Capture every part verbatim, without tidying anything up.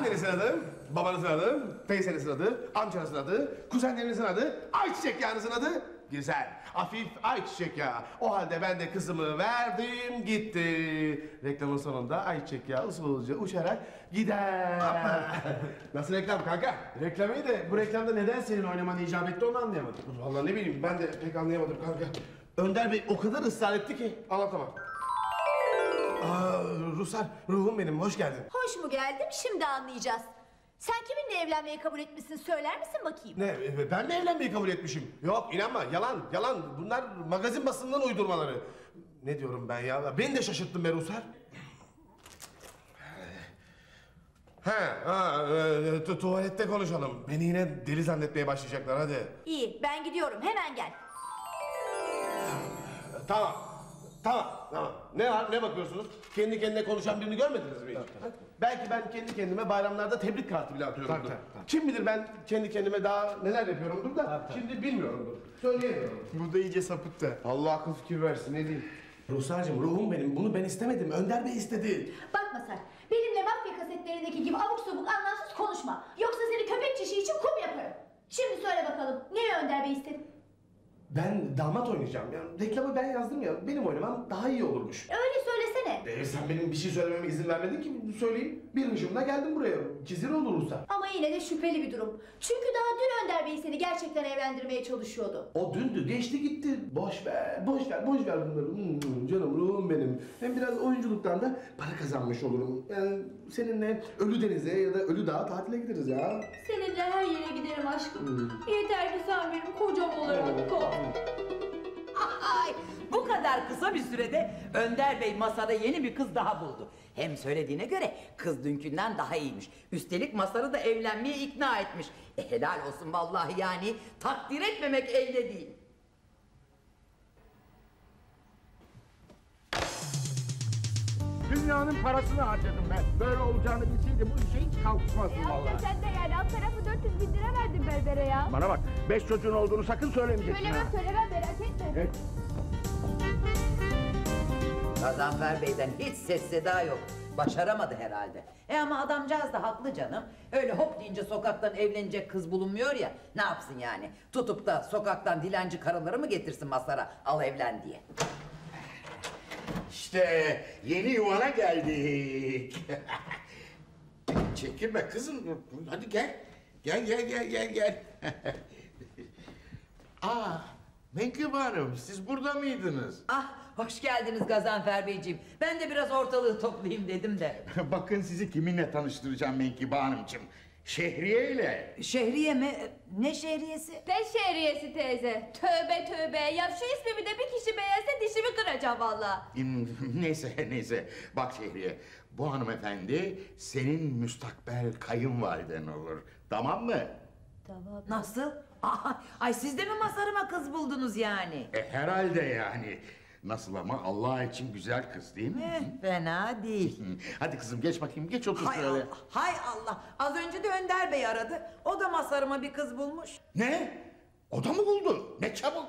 Annenizin adı, babanızın adı, teyzenizin adı, amcanızın adı, kuzenlerinizin adı, ayçiçek yağınızın adı. Güzel, hafif ayçiçek yağı. O halde ben de kızımı verdim, gitti. Reklamın sonunda ayçiçek yağı usulca uçarak gider. Nasıl reklam kanka? Reklam iyi de bu reklamda neden senin oynaman icap etti onu anlayamadım. Vallahi ne bileyim, ben de pek anlayamadım kanka. Önder Bey o kadar ısrar etti ki anlatamam. Aa, Rusar, ruhum benim, hoş geldin. Hoş mu geldim, şimdi anlayacağız. Sen kiminle evlenmeyi kabul etmişsin, söyler misin bakayım? Ne, ben mi evlenmeyi kabul etmişim? Yok, inanma, yalan, yalan. Bunlar magazin basınından uydurmaları. Ne diyorum ben ya? Beni de şaşırttın be Rusar. Ha, ha e, tu tuvalette konuşalım. Beni yine deli zannetmeye başlayacaklar, hadi. İyi, ben gidiyorum, hemen gel. Tamam, tamam, tamam. Ne var, ne bakıyorsunuz? Kendi kendine konuşan birini görmediniz mi hiç? Tabii, Belki ben kendi kendime bayramlarda tebrik kartı bile atıyorumdur. Tabii, tabii, tabii. Kim bilir ben kendi kendime daha neler yapıyorumdur da Tabii, tabii. şimdi bilmiyorumdur. Söyleyemiyorum. Bu da iyice sapıttı. Allah akıl fikir versin, ne diyeyim? Ruhsarcığım, ruhum benim. Bunu ben istemedim. Önder Bey istedi. Bak Masar, benimle mafya kasetlerindeki gibi abuk subuk anlamsız konuşma. Yoksa seni köpek çişi için kum yaparım. Şimdi söyle bakalım, niye Önder Bey istedi? Ben damat oynayacağım. Yani reklamı ben yazdım ya. Benim oynamam daha iyi olurmuş. Öyle söylesene. Ee, sen benim bir şey söylememe izin vermedin ki söyleyeyim. Bir hışımda geldim buraya. Kizir olursa. Ama yine de şüpheli bir durum. Çünkü daha dün Önder Bey seni gerçekten evlendirmeye çalışıyordu. O dündü, geçti gitti. Boş ver, boş ver, boş ver bunları. Hmm, canım, ruhum benim. Hem biraz oyunculuktan da para kazanmış olurum. Yani seninle Ölü Deniz'e ya da Ölü Dağ'a tatile gideriz ya. Seninle her yere giderim aşkım. Yeter ki sen benim kocam olarak kal. Ay, bu kadar kısa bir sürede Önder Bey masada yeni bir kız daha buldu. Hem söylediğine göre kız dünkünden daha iyiymiş. Üstelik Masar'ı da evlenmeye ikna etmiş. E, helal olsun vallahi, yani takdir etmemek elde değil. Dünyanın parasını harcadım ben. Böyle olacağını bilseydim bu işe hiç kalkışmazdım E vallahi. amca sen de yani alt tarafı dört yüz bin lira verdin berbere ya. Bana bak, beş çocuğun olduğunu sakın söylemeyeceksin ha. Söylemem söylemem merak etme. Evet. Gazanfer Bey'den hiç ses seda yok. Başaramadı herhalde. E ama adamcağız da haklı canım. Öyle hop deyince sokaktan evlenecek kız bulunmuyor ya. Ne yapsın yani? Tutup da sokaktan dilenci karıları mı getirsin Masar'a, al evlen diye. İşte yeni yuvana geldik. Çekinme kızım. Hadi gel. Gel gel gel gel gel. Aa, Menkıbe Hanım, siz burada mıydınız? Ah, hoş geldiniz Gazanfer Beyciğim. Ben de biraz ortalığı toplayayım dedim de. Bakın sizi kiminle tanıştıracağım Menkıbe Hanımcığım. Şehriye ile. Şehriye mi? Ne şehriyesi? Ne şehriyesi teyze? Tövbe tövbe. Ya şu ismimi de bir kişi beğense dişimi kıracağım valla. Hmm, Neyse neyse. Bak Şehriye, bu hanımefendi senin müstakbel kayınvaliden olur. Tamam mı? Tamam. Nasıl? Aa, ay siz de mi Masar'ıma kız buldunuz yani? E, herhalde yani. Nasıl ama, Allah için güzel kız değil mi? Eh, fena değil. Hadi kızım geç bakayım, geç otur Hay şöyle. Allah, hay Allah. Az önce de Önder Bey aradı. O da Masar'ıma bir kız bulmuş. Ne? O da mı buldu? Ne çabuk.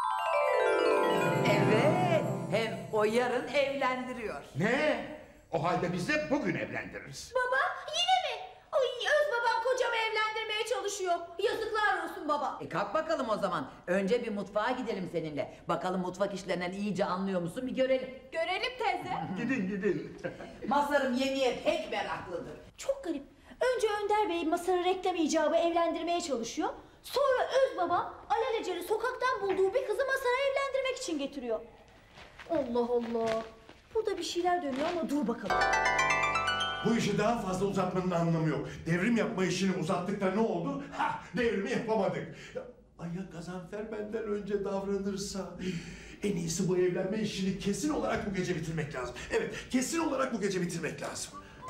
Evet, hem o yarın evlendiriyor. Ne? O halde biz de bugün evlendiririz. Baba, yine mi? Ay, öz babam kocamı evlendirmeye çalışıyor. Yazıklar olsun baba. E kalk bakalım o zaman. Önce bir mutfağa gidelim seninle. Bakalım mutfak işlerinden iyice anlıyor musun, bir görelim. Görelim teyze. Gidin gidin. Masar'ım yemeğe pek meraklıdır. Çok garip. Önce Önder Bey Masar'ı reklam icabı evlendirmeye çalışıyor. Sonra öz babam alelacele sokaktan bulduğu bir kızı Masar'a evlendirmek için getiriyor. Allah Allah. Burada bir şeyler dönüyor ama dur bakalım. Bu işi daha fazla uzatmanın anlamı yok. Devrim yapma işini uzattık da ne oldu? Ha, devrimi yapamadık. Ya, ay ya Gazanfer benden önce davranırsa... En iyisi bu evlenme işini kesin olarak bu gece bitirmek lazım. Evet, kesin olarak bu gece bitirmek lazım.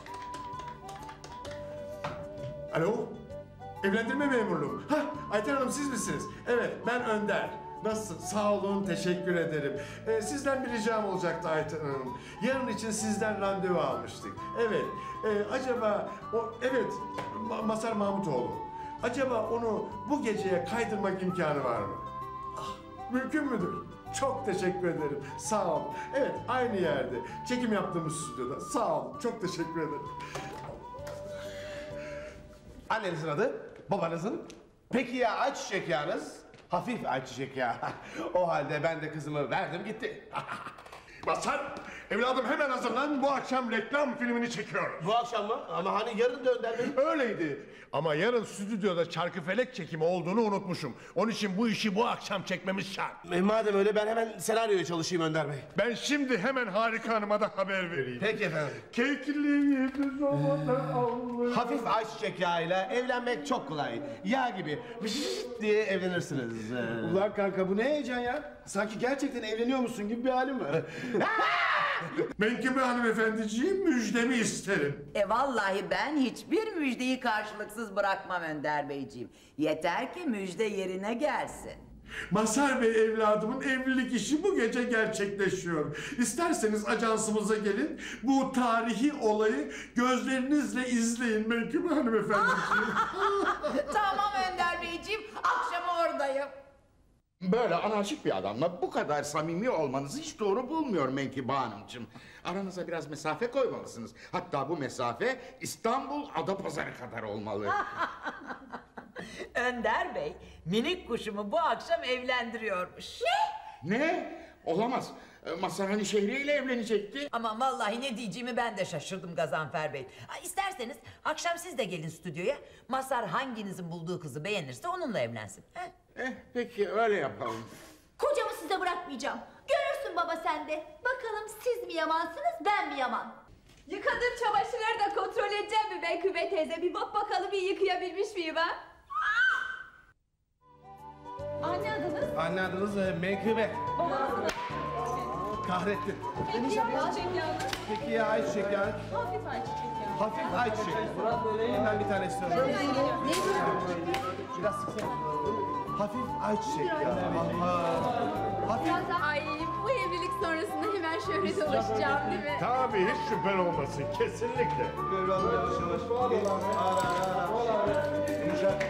Alo? Evlendirme memurluğu. Hah, Ayten Hanım siz misiniz? Evet, ben Önder. Nasılsın? Sağ olun, teşekkür ederim. Ee, sizden bir ricam olacaktı Ayten Hanım. Yarın için sizden randevu almıştık. Evet, e, acaba o... Evet, Ma- Masar Mahmutoğlu. Acaba onu bu geceye kaydırmak imkanı var mı? Ah, mümkün müdür? Çok teşekkür ederim. Sağ olun. Evet, aynı yerde. Çekim yaptığımız stüdyoda. Sağ olun, çok teşekkür ederim. Annenizin adı, babanızın. Peki ya ayçiçek yağınız? Hafif ayçiçek yağı. O halde ben de kızımı verdim gitti. Mazhar, evladım hemen hazırlan. Bu akşam reklam filmini çekiyoruz. Bu akşam mı? Ama hani yarın da Önder Bey. Öyleydi. Ama yarın stüdyoda Çarkıfelek çekimi olduğunu unutmuşum. Onun için bu işi bu akşam çekmemiz şart. E, madem öyle ben hemen senaryoya çalışayım Önder Bey. Ben şimdi hemen Harika Hanım'a da haber vereyim. Peki efendim. Kekliği zamanda alır. Hafif ayçiçek yağıyla evlenmek çok kolay. Yağ gibi diye evlenirsiniz. Ee, Ulan kanka bu ne heyecan ya? Sanki gerçekten evleniyormuşsun gibi bir halim var. Menkıbe hanımefendiciğim müjdemi isterim. E vallahi ben hiçbir müjdeyi karşılıksız bırakmam Önder Beyciğim. Yeter ki müjde yerine gelsin. Mazhar Bey evladımın evlilik işi bu gece gerçekleşiyor. İsterseniz ajansımıza gelin, bu tarihi olayı gözlerinizle izleyin Menkıbe hanımefendiciğim. Tamam Önder Beyciğim, akşama oradayım. Böyle anarşik bir adamla bu kadar samimi olmanızı hiç doğru bulmuyorum Menkıbe Hanımcığım. Aranıza biraz mesafe koymalısınız. Hatta bu mesafe İstanbul Adapazarı kadar olmalı. Önder Bey, minik kuşumu bu akşam evlendiriyormuş. Ne? Ne? Olamaz. Ee, Mazhar hani Şehriye ile evlenecekti. Aman vallahi ne diyeceğimi ben de şaşırdım Gazanfer Bey. Ha, İsterseniz akşam siz de gelin stüdyoya. Mazhar hanginizin bulduğu kızı beğenirse onunla evlensin. He? Eh peki öyle yapalım. Kocamı size bırakmayacağım. Görürsün baba sen de. Bakalım siz mi yamansınız ben mi yaman? Yıkadığım çamaşırları da kontrol edeceğim mi Menkıbe teyze? Bir bak bakalım bir yıkayabilmiş miyim ha? Anne adınız? Anne adınız e, Menkıbe. Babanız? Kahrettin. Peki ya ayçiçek yağı? Peki ya ayçiçek yağı? Hafif ayçiçek yağı. Hafif ayçiçek. Ben bir tane istiyorum. Hemen geliyorum. Biraz sıksana. Hafif ayçiçek yağı. Aha. Hafif. Ay bu evlilik sonrasında hemen şöhrete ulaşacağım değil mi? Tabii hiç şüphen olmasın, kesinlikle. Böyle yavaş yavaş. Ara ara ara. Yumuşak.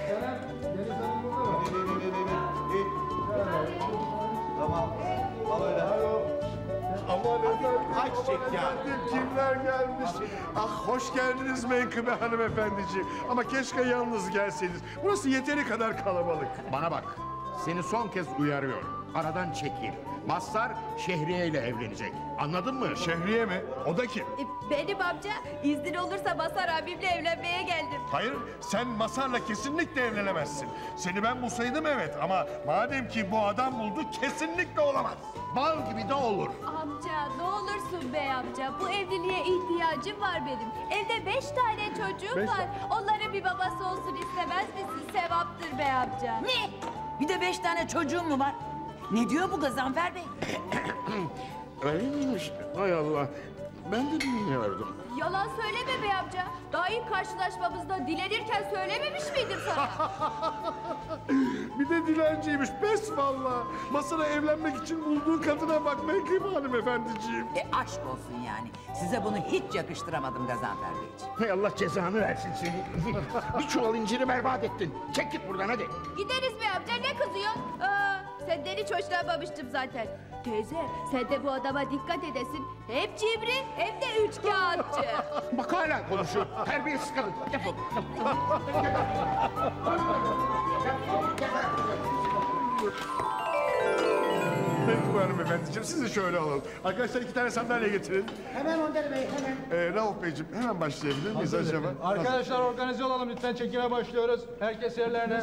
Tamam. Al öyle. Aman efendim, ayçiçek aman yağı. efendim, kimler gelmiş? Ah hoş geldiniz Menkıbe hanımefendiciğim. Ama keşke yalnız gelseydiniz. Burası yeteri kadar kalabalık. Bana bak. Seni son kez uyarıyorum. Aradan çekil. Mazhar Şehriye ile evlenecek. Anladın mı? Şehriye mi? O da kim? E, benim amca iznin olursa Mazhar abimle evlenmeye geldim. Hayır, sen Mazhar'la kesinlikle evlenemezsin. Seni ben bulsaydım evet ama madem ki bu adam buldu kesinlikle olamaz. Bal gibi de olur. Amca ne olursun bey amca. Bu evliliğe ihtiyacım var benim. Evde beş tane çocuğum Beş var. Onların bir babası olsun istemez misin? Sevaptır bey amca. Ne? Bir de beş tane çocuğum mu var? Ne diyor bu Gazanfer Bey? Öyle miymiş? Hay Allah. Ben de bilmiyordum. Yalan söyleme bey amca. Daha ilk karşılaşmamızda dilenirken söylememiş miydim sana? Bir de dilenciymiş, pes valla. Masara evlenmek için bulduğu kadına bak Menkıbe hanımefendiciğim. E aşk olsun yani. Size bunu hiç yakıştıramadım Gazanfer Beyciğim. Hay Allah cezanı versin seni. Bir çuval inciri berbat ettin. Çek git buradan hadi. Gideriz bey amca ne kızıyorsun? Aa, senden hiç hoşlanmamıştım zaten. Teyze sen de bu adama dikkat edesin. Hem cimri hem de üçkağıtçı. Bak hala konuşuyor. Terbiyesiz kadın. Defol. Menkıbe hanımefendiciğim sizi şöyle alalım. Arkadaşlar iki tane sandalye getirin. Hemen Önder Bey hemen. Ee, Rauf Beyciğim hemen başlayabilir miyiz acaba? Arkadaşlar organize olalım lütfen, çekime başlıyoruz. Herkes yerlerine.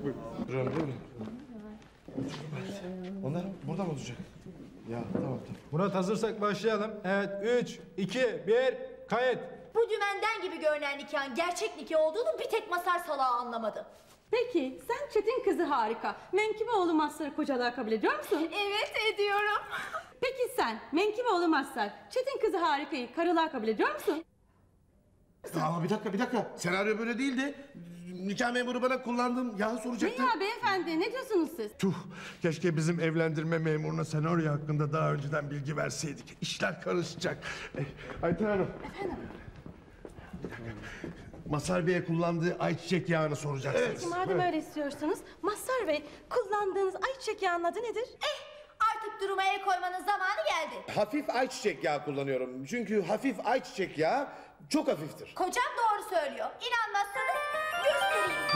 Onlar burada mı olacak? Ya tamam tamam. Murat hazırsak başlayalım. Evet, üç, iki, bir, kayıt. Bu dümenden gibi görünen nikahın gerçek nikah olduğunu bir tek Mazhar salağı anlamadı. Peki sen Çetin kızı Harika, Menkibeoğlu Mazhar'ı kocalığa kabul ediyor musun? Evet ediyorum. Peki sen Menkibeoğlu Mazhar, Çetin kızı Harika'yı karılığa kabul ediyor musun? Ama bir dakika bir dakika. Senaryo böyle değildi. Nikah memuru bana kullandığım yağı Ne soracaktı. ya beyefendi, ne diyorsunuz siz? Tuh, keşke bizim evlendirme memuruna senaryo hakkında daha önceden bilgi verseydik. İşler karışacak. Eh, Ayten Hanım. Efendim? Bir dakika. Mazhar Bey'e kullandığı ayçiçek yağını soracaksınız. Peki madem öyle istiyorsanız, Mazhar Bey kullandığınız ayçiçek yağının adı nedir? Eh artık duruma el koymanın zamanı geldi. Hafif ayçiçek yağı kullanıyorum. Çünkü hafif ayçiçek yağı çok hafiftir. Kocam doğru söylüyor. İnanmazsanız yüz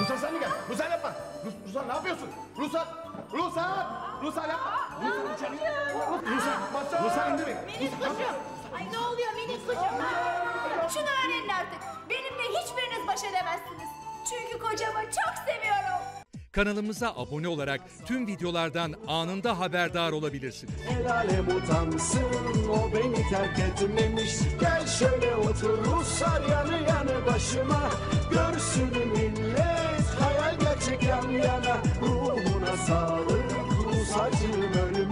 Ruslan sen mi gel? Ruslan yapma. Rus, Ruslan ne yapıyorsun? Ruslan. Ruslan. Ruslan yapma. Ruslan içeri. Ruslan. Ruslan indi mi? Minik kuşum. Ay ne oluyor minik kuşum? Şunu öğrenin artık. Benimle hiçbiriniz baş edemezsiniz. Çünkü kocamı çok seviyorum. Kanalımıza abone olarak tüm videolardan anında haberdar olabilirsiniz. El alem utansın, o beni terk etmemiş. Gel şöyle otur Ruslar yanı yanı başıma. Görsün millet hayal gerçek yan yana. Ruhuna sağlık Rus acım ölüm.